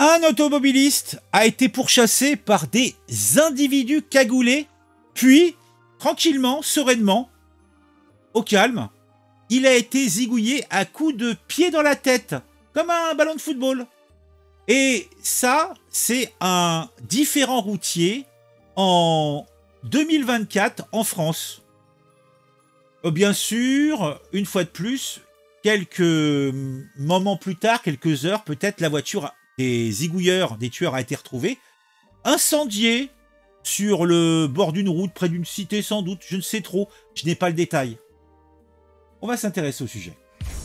Un automobiliste a été pourchassé par des individus cagoulés, puis, tranquillement, sereinement, au calme, il a été zigouillé à coups de pied dans la tête, comme un ballon de football. Et ça, c'est un différend routier en 2024 en France. Bien sûr, une fois de plus, quelques moments plus tard, quelques heures, peut-être la voiture des zigouilleurs, des tueurs a été retrouvée, incendiée sur le bord d'une route, près d'une cité sans doute, je ne sais trop, je n'ai pas le détail. On va s'intéresser au sujet.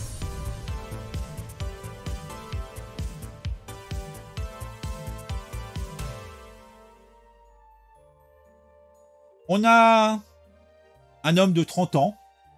On a un homme de 30 ans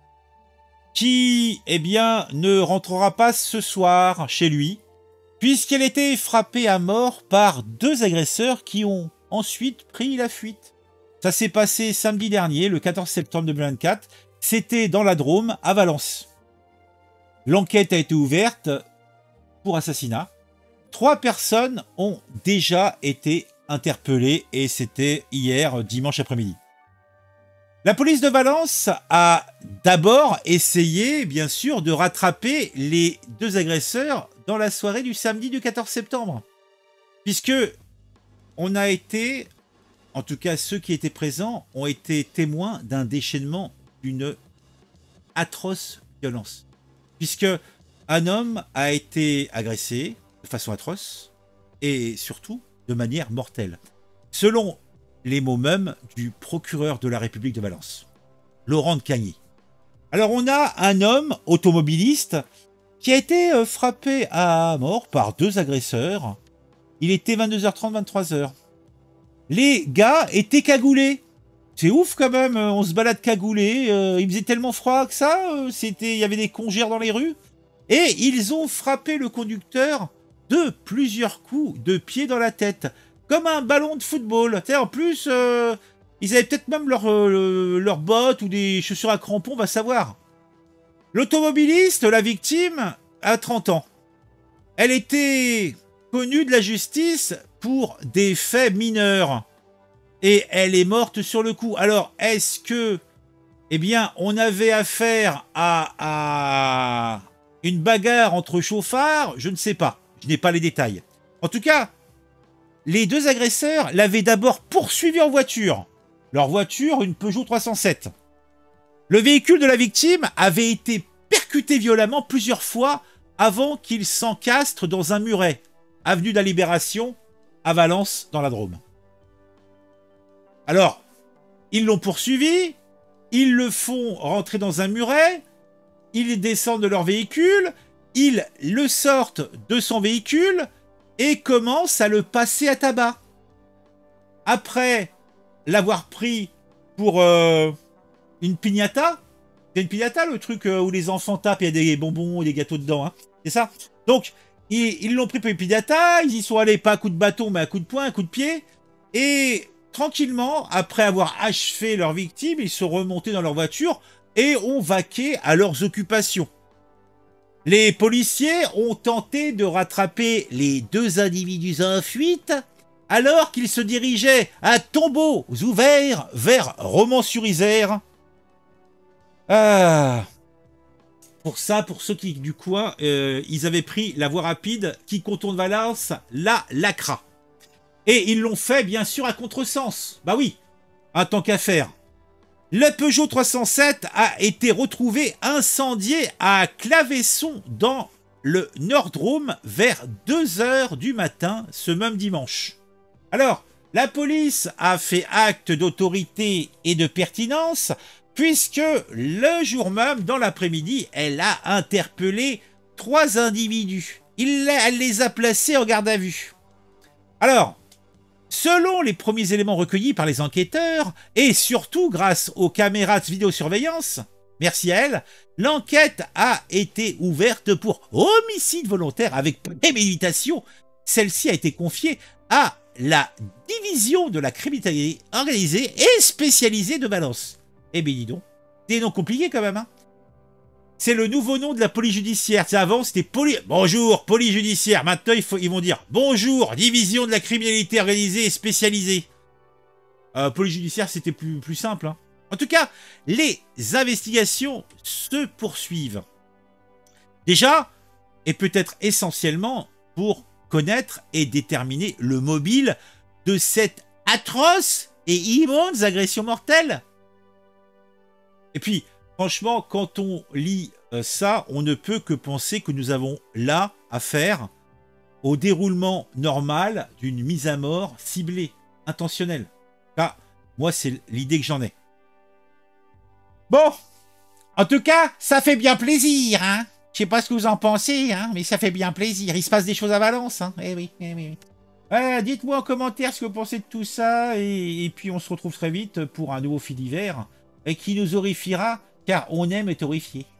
qui, eh bien, ne rentrera pas ce soir chez lui, puisqu'elle était frappée à mort par deux agresseurs qui ont ensuite pris la fuite. Ça s'est passé samedi dernier, le 14 septembre 2024. C'était dans la Drôme, à Valence. L'enquête a été ouverte pour assassinat. 3 personnes ont déjà été interpellées et c'était hier, dimanche après-midi. La police de Valence a d'abord essayé, bien sûr, de rattraper les deux agresseurs dans la soirée du samedi du 14 septembre. Puisque on a été, en tout cas ceux qui étaient présents, ont été témoins d'un déchaînement d'une atroce violence. Puisque un homme a été agressé de façon atroce et surtout de manière mortelle. Selon les mots mêmes du procureur de la République de Valence, Laurent de Cagny. Alors on a un homme automobiliste qui a été frappé à mort par deux agresseurs. Il était 22h30, 23h. Les gars étaient cagoulés. C'est ouf quand même, on se balade cagoulé. Il faisait tellement froid que ça, il y avait des congères dans les rues. Et ils ont frappé le conducteur de plusieurs coups de pied dans la tête. Comme un ballon de football. En plus, ils avaient peut-être même leurs bottes ou des chaussures à crampons, on va savoir. L'automobiliste, la victime, a 30 ans. Elle était connue de la justice pour des faits mineurs. Et elle est morte sur le coup. Alors, est-ce que, eh bien, on avait affaire à une bagarre entre chauffards? Je ne sais pas. Je n'ai pas les détails. En tout cas, les deux agresseurs l'avaient d'abord poursuivi en voiture. Leur voiture, une Peugeot 307. Le véhicule de la victime avait été percuté violemment plusieurs fois avant qu'il s'encastre dans un muret, avenue de la Libération, à Valence, dans la Drôme. Alors, ils l'ont poursuivi, ils le font rentrer dans un muret, ils descendent de leur véhicule, ils le sortent de son véhicule et commencent à le passer à tabac. Après l'avoir pris pour une piñata, c'est une piñata le truc où les enfants tapent, il y a des bonbons et des gâteaux dedans, hein. C'est ça. Donc, ils l'ont pris pour une piñata, ils y sont allés pas à coup de bâton mais à coup de poing, à coup de pied, et tranquillement, après avoir achevé leur victime, ils sont remontés dans leur voiture et ont vaqué à leurs occupations. Les policiers ont tenté de rattraper les deux individus en fuite alors qu'ils se dirigeaient à tombeaux ouverts vers Romans-sur-Isère. Pour ceux qui, du coin, ils avaient pris la voie rapide qui contourne Valence, la Lacra. Et ils l'ont fait, bien sûr, à contresens. Bah oui, un tant qu'à faire. Le Peugeot 307 a été retrouvé incendié à Clavesson dans le Nord-Drôme vers 2h du matin ce même dimanche. Alors, la police a fait acte d'autorité et de pertinence puisque le jour même, dans l'après-midi, elle a interpellé 3 individus. Elle les a placés en garde à vue. Alors, selon les premiers éléments recueillis par les enquêteurs, et surtout grâce aux caméras de vidéosurveillance, merci à elle, l'enquête a été ouverte pour homicide volontaire avec préméditation. Celle-ci a été confiée à la division de la criminalité organisée et spécialisée de Valence. Eh bien dis donc, c'est non compliqué quand même, hein. C'est le nouveau nom de la police judiciaire. Tu sais, avant, c'était bonjour, police judiciaire. Maintenant, ils vont dire bonjour, division de la criminalité organisée et spécialisée. Police judiciaire, c'était plus simple. Hein. En tout cas, les investigations se poursuivent. Déjà, et peut-être essentiellement pour connaître et déterminer le mobile de cette atroce et immonde agression mortelle. Et puis, franchement, quand on lit ça, on ne peut que penser que nous avons là affaire au déroulement normal d'une mise à mort ciblée, intentionnelle. Enfin, moi, c'est l'idée que j'en ai. Bon, en tout cas, ça fait bien plaisir, hein. Je sais pas ce que vous en pensez, hein, mais ça fait bien plaisir. Il se passe des choses à Valence, hein. Eh oui, eh oui. Dites-moi en commentaire ce que vous pensez de tout ça, et puis on se retrouve très vite pour un nouveau fait divers qui nous horrifiera, car on aime être horrifié.